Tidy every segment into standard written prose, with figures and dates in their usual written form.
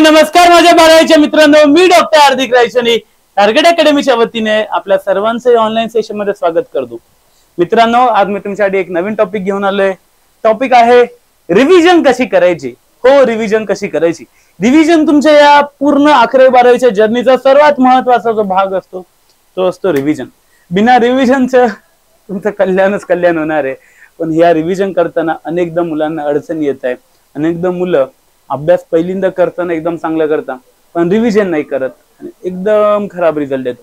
नमस्कार माझ्या बारावीच्या मित्रांनो, मी डॉक्टर हार्दिक रायसोनी टार्गेट अकॅडमीच्या वतीने आपल्या सर्वांचे ऑनलाईन सेशन मध्ये स्वागत करतो। मित्रांनो, आज मी तुमच्यासाठी एक नवीन टॉपिक घेऊन आलोय। टॉपिक आहे रिव्हिजन कशी करायची। हो, रिव्हिजन कशी करायची। रिव्हिजन तुमच्या या पूर्ण 11वी-12वीच्या जर्नीचा सर्वात महत्त्वाचा जो भाग असतो तो असतो रिव्हिजन। बिना रिव्हिजनचं तुमचं कल्याण होणार आहे। पण ह्या रिव्हिजन करताना अनेकदा मुलांना अडचणी येत आहे। अनेकदा मुलं अभ्यास पहिल्यांदा करताना एकदम चांगलं करतात, पण रिव्हिजन नाही करत आणि एकदम खराब रिझल्ट येतो।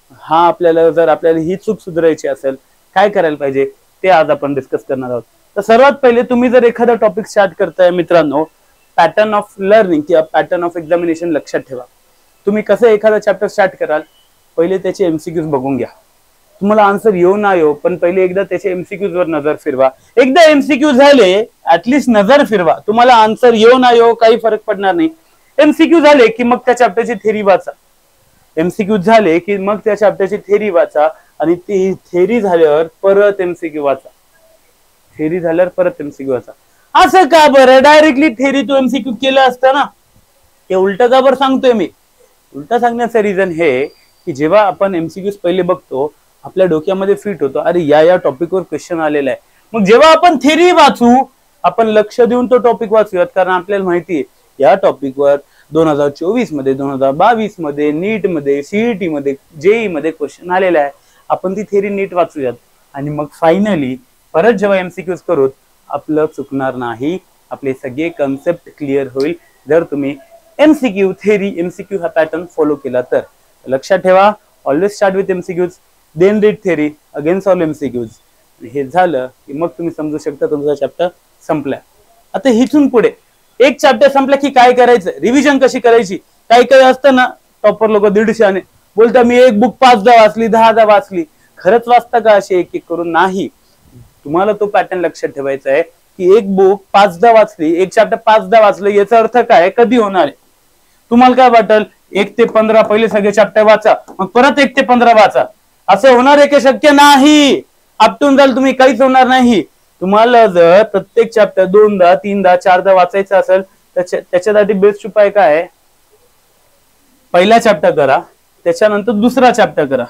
जर आपल्याला ही चूक सुधारायची असेल, काय करायला पाहिजे ते आज आपण डिस्कस करणार आहोत। तर सर्वात पहिले तुम्ही जर एखादा टॉपिक स्टार्ट करताय मित्रांनो, पॅटर्न ऑफ लर्निंग किंवा पॅटर्न ऑफ एक्झामिनेशन लक्षात ठेवा। तुम्ही कसं एखादा चॅप्टर स्टार्ट कराल, पहिले त्याचे एमसीक्यूज बघून घ्या। तुम्हाला आन्सर येऊ ना येऊ, पण पहिले एकदा त्याचे एमसीक्यूज वर नजर फिरवा। एकदा एमसीक्यू झाले, ऍटलीस्ट नजर फिरवा। तुम्हाला आन्सर येऊ ना येऊ काही फरक पडणार नाही। एमसीक्यू झाले की मग त्या चॅप्टरची थेरी वाचा। एमसीक्यू झाले की मग त्या चॅप्टरची थेरी वाचा आणि ती थेरी झाल्यावर परत एमसीक्यू वाचा। थेरी झाल्यावर परत एमसीक्यू वाचा। असं का बरं डायरेक्टली थेरी टू एमसीक्यू केलं असतं ना? हे उलट का बरं सांगतोय मी? उलट सांगण्याचं रिझन हे की जेव्हा आपण एमसीक्यूज पहिले बघतो, आपल्या डोक्यामध्ये फिट होतो, अरे या टॉपिकवर क्वेश्चन आलेला आहे। मग जेव्हा आपण थेरी वाचू, आपण लक्ष देऊन तो टॉपिक वाचूयात, कारण आपल्याला माहिती आहे या टॉपिकवर 2024 मध्ये, 2022 मध्ये, नीट मध्ये, सीईटी मध्ये, जेई मध्ये क्वेश्चन आलेला आहे। आपण ती थेरी नीट वाचूयात आणि मग फायनली परत जेव्हा एमसीक्यूज करू, आपलं चुकणार नाही, आपले सगळे कन्सेप्ट क्लिअर होईल जर तुम्ही एमसीक्यू थेरी एमसीक्यू हा पॅटर्न फॉलो केला तर। लक्षात ठेवा, always start with MCQs, then read theory, again solve MCQs. हे झालं की मग तुम्ही समजू शकता तुमचा चॅप्टर संपलाय। आता इथून पुढे एक चॅप्टर संपला की काय करायचं, रिव्हिजन कशी करायची। काही काही असतं ना, टॉपर लोक 150 बोलता मी एक बुक 5दा वाचली, 10दा वाचली। खरंच वाचता का असे एक एक करून? नाही। तुम्हाला तो पॅटर्न लक्षात ठेवायचा आहे की एक बुक 5दा वाचली, एक चॅप्टर 5दा वाचलं, याचा अर्थ काय, कधी होणार आहे? तुम्हाला काय वाटेल, 1 ते 15 पहिले सगळे चॅप्टर वाचा, मग परत 1 ते 15 वाचा, असं होणार आहे की? शक्य नाही। आपटून जाल तुम्ही, काहीच होणार नाही। तुम्हाला जर प्रत्येक चॅप्टर 2दा, 3दा, 4दा वाचायचं असेल तर त्याच्यासाठी बेस्ट उपाय काय आहे? पहिला चॅप्टर करा, त्याच्यानंतर दुसरा चॅप्टर करा।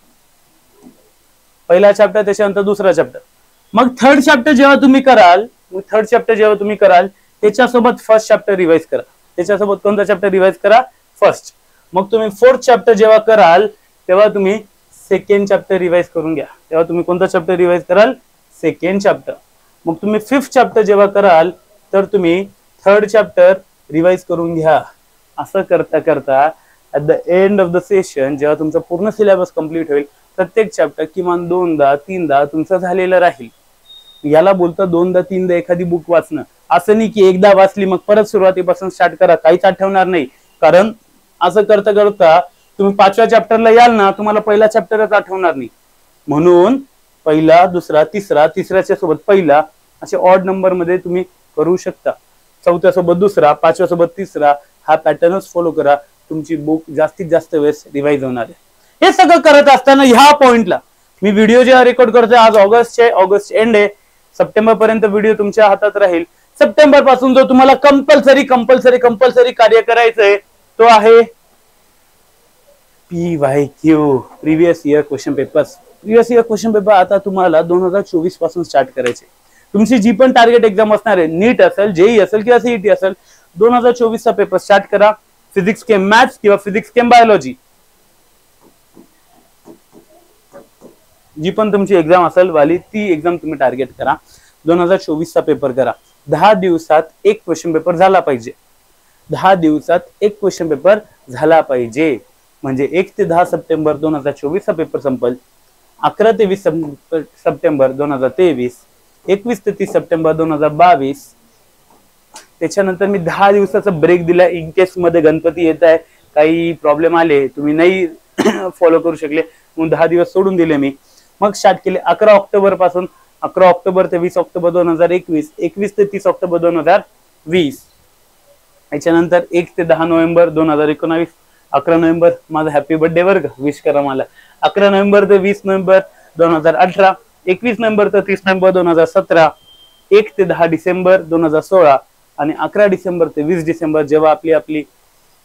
पहिला चॅप्टर, त्याच्यानंतर दुसरा चॅप्टर, मग थर्ड चॅप्टर जेव्हा तुम्ही कराल, त्याच्यासोबत फर्स्ट चॅप्टर रिवाइज करा। त्याच्यासोबत कोणता चॅप्टर रिवाइज करा? फर्स्ट। मग तुम्ही फोर्थ चॅप्टर जेव्हा कराल तेव्हा तुम्ही सेकंड चॅप्टर रिवाइज करून घ्या। तेव्हा तुम्ही कोणता चॅप्टर रिवाइज कराल? Second chapter. मग तुम्ही फिफ्थ चॅप्टर जेव्हा कराल तर तुम्ही थर्ड चॅप्टर रिवाइज करून घ्या। असं करता करता at the end of the session जेव्हा तुमचा पूर्ण सिलेबस कंप्लीट होईल, प्रत्येक चॅप्टर किमान 2दा, 3दा तुमचं झालेलं राहील। याला बोलतं 2दा, 3दा एखादी बुक वाचणं। असं नाही की एकदा वाचली मग परत सुरुवातीपासून स्टार्ट करा, काहीच आठवणार नाही। कारण असं करता करता तुम्ही 5व्या चॅप्टरला याल ना, तुम्हाला पहिला चॅप्टरच आठवणार नाही। म्हणून पहिला, दुसरा, तिसरा, तिसऱ्याच्या सोबत पहिला, असे ऑड नंबर मध्ये तुम्ही करू शकता। 4थ्या सोबत दुसरा, 5व्या सोबत तिसरा, हा पॅटर्नच फॉलो करा। तुमची बुक जास्तीत जास्त वेळेस रिवाइज होणार आहे। हे सगळं करत असताना ह्या पॉइंटला मी व्हिडिओ जेव्हा रेकॉर्ड करतोय, आज ऑगस्ट एंड आहे, सप्टेंबर पर्यंत व्हिडिओ तुमच्या हातात राहील। सप्टेंबर पासून जो तुम्हाला कंपल्सरी कार्य करायचंय तो आहे PYQ, previous year question papers. Previous year question paper आता तुम्हाला 2024 पासून स्टार्ट करायचे। तुमची जी पण टार्गेट एक्झाम असणार आहे, नीट असेल, जेई असेल किंवा सीईटी असेल, 2024 चा पेपर स्टार्ट करा। फिजिक्स केम मॅथ्स किंवा फिजिक्स केम बायोलॉजी, जी पण तुमची एक्झाम असेल वाली, ती एक्झाम तुम्ही टार्गेट करा। 2024 चा पेपर करा। 10 दिवसात एक क्वेश्चन पेपर झाला पाहिजे। 10 दिवसात एक क्वेश्चन पेपर झाला पाहिजे, म्हणजे 1 ते 10 सप्टेंबर 2024 चा पेपर संपल। 11 ते 20 सप्टेंबर 2023, 21 ते 30 सप्टेंबर 2022। त्याच्यानंतर मी 10 दिवसाचा ब्रेक दिला इन केस मध्ये गणपती येत आहे, काही प्रॉब्लेम आले, तुम्ही नाही फॉलो करू शकले, म्हणून 10 दिवस सोडून दिले मी। मग स्टार्ट केले 11 ऑक्टोबर पासून, 11 ऑक्टोबर ते 20 ऑक्टोबर 2021, 21 ते 30 ऑक्टोबर 2020। त्याच्यानंतर 1 ते 10 नोव्हेंबर 2019, 11 नोव्हेंबर माझा हॅपी बर्थडे वर्ग, विश करा मला। 11 नोव्हेंबर ते 20 नोव्हेंबर 2018, 21 नोव्हेंबर ते 30 नोव्हेंबर 2017, 1 ते 10 डिसेंबर 2016 आणि 11 डिसेंबर ते 20 डिसेंबर जेव्हा आपली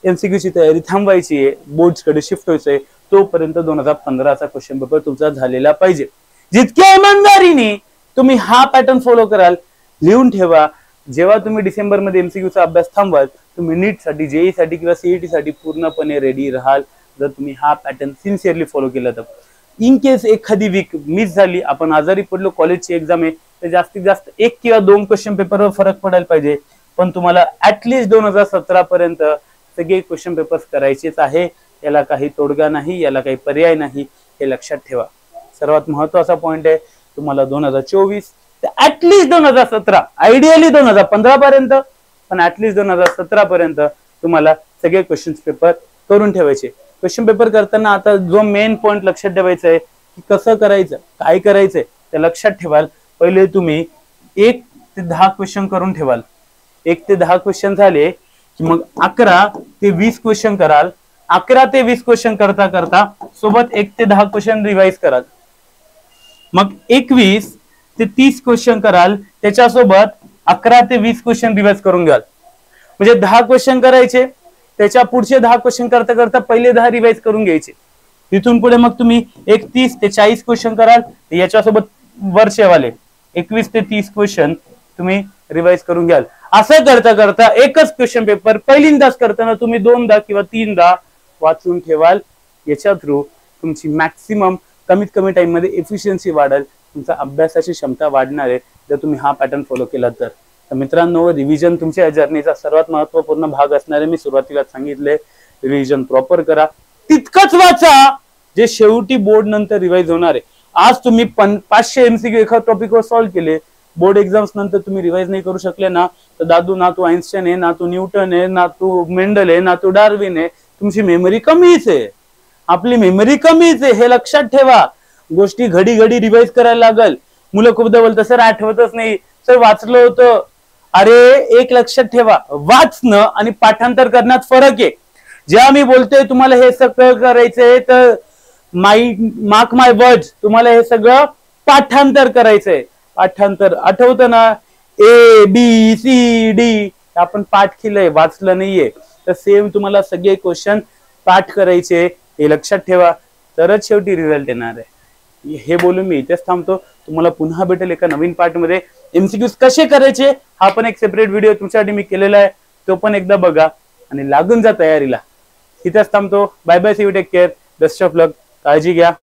एमसीक्यूची तयारी थांबवायची आहे, बोर्ड्सकडे शिफ्ट व्हायचंय, तोपर्यंत 2015चा क्वेश्चन पेपर तुमचा झालेला पाहिजे. जितक्या इमानदारीने तुम्ही हा पॅटर्न फॉलो कराल, लिहून ठेवा, जेव्हा तुम्ही डिसेंबरमध्ये एमसीक्यूचा अभ्यास थांबवाल, तुम्ही नीट साठी, जेई साठी किंवा सीईटी साठी पूर्णपणे रेडी राहाल, जर तुम्ही हा पॅटर्न सिन्सिअरली फॉलो केला तर. इन केस एखादी वीक मिस झाली, आपण आजारी पडलो, कॉलेजची एक्झाम आहे, तर जास्तीत जास्त 1 किंवा 2 क्वेश्चन पेपरवर फरक पडायला पाहिजे, पण तुम्हाला ऍटलिस्ट 2017 पर्यंत सगळे क्वेश्चन पेपर्स करायचेच आहे. याला काही तोडगा नाही, याला काही पर्याय नाही, हे लक्षात ठेवा. सर्वात महत्वाचा पॉइंट आहे, तुम्हाला 2024 ते ऍटलिस्ट 2017, आयडियली 2015 पर्यंत, पण ऍटलिस्ट 2017 पर्यंत तुम्हाला सगळे क्वेश्चन पेपर करून ठेवायचे. क्वेश्चन पेपर करताना आता जो मेन पॉइंट लक्षात ठेवायचा आहे की कसं करायचं, काय करायचंय ते लक्षात ठेवाल. पहिले तुम्ही 1 ते 10 क्वेश्चन करून ठेवाल. 1 ते 10 क्वेश्चन झाले की मग 11 ते 20 क्वेश्चन कराल. 11 ते 20 क्वेश्चन करता करता सोबत 1 ते 10 क्वेश्चन रिवाइज कराल. मग 21 ते 30 क्वेश्चन कराल, त्याच्यासोबत 11 ते 20 क्वेश्चन रिवाइज करून घ्याल. म्हणजे 10 क्वेश्चन करायचे, त्याच्या पुढचे 10 क्वेश्चन करता करता पहिले 10 रिवाइज करून घ्यायचे. तिथून पुढे मग तुम्ही 30 ते 40 क्वेश्चन कराल, याच्यासोबत वरचेवाले 21 ते 30 क्वेश्चन तुम्ही रिवाइज करून घ्याल. असं करता करता एकच क्वेश्चन पेपर पहिल्यांदाच करताना तुम्ही 2दा किंवा 3दा वाचून ठेवाल. याच्या थ्रू तुमची मॅक्सिमम कमीत कमी टाइम मध्ये एफिशियन्सी वाढेल, तुमचा अभ्यासाची क्षमता वाढणार आहे जर तुम्ही हा पॅटर्न फॉलो केला तर. मित्रांनो, रिव्हिजन तुमच्या जर्नीचा सर्वात महत्वपूर्ण भाग असणार आहे. मी सुरुवातीला सांगितले, रिव्हिजन प्रॉपर करा, तितकंच वाचा जे शेवटी बोर्ड नंतर रिवाइज होणार आहे. आज तुम्ही 500 एमसीक्यू एका टॉपिकवर सॉल्व्ह केले, बोर्ड एक्झाम्स नंतर तुम्ही रिवाइज नाही करू शकले ना, तर दादू ना तू आइन्स्टाईन आहे, ना तू न्यूटन आहे, ना तू मेंडल आहे, ना तू डार्विन आहे, तुमची मेमरी कमीच आहे. आपली मेमरी कमीच आहे, हे लक्षात ठेवा. गोष्टी घडी घडी रिवाइज करायला लागल. मुलं खूपदा बोलतात सर आठवतच नाही, सर वाचलं होतं. अरे एक लक्षात ठेवा, वाचणं आणि पाठांतर करण्यात फरक आहे. जेव्हा मी बोलतोय तुम्हाला हे सगळं करायचंय, तर मार्क माय वर्ड्स, तुम्हाला हे सगळं पाठांतर करायचंय. पाठांतर आठवतं ना, ABCD आपण पाठ केलंय, वाचलं नाहीये. तर सेम तुम्हाला सगळे क्वेश्चन पाठ करायचे, हे लक्षात ठेवा, तरच शेवटी रिझल्ट येणार आहे. हे बोलून मी इथेच थांबतो. तुम्हाला पुन्हा भेटेल एका नवीन पार्ट मध्ये. एमसीक्यूज कसे करायचे हा पण एक सेपरेट व्हिडिओ तुमच्यासाठी मी केलेला आहे, तो पण एकदा बघा आणि लागून जा तयारीला. इथेच थांबतो. Bye bye, see you, take care, best of luck, काळजी घ्या.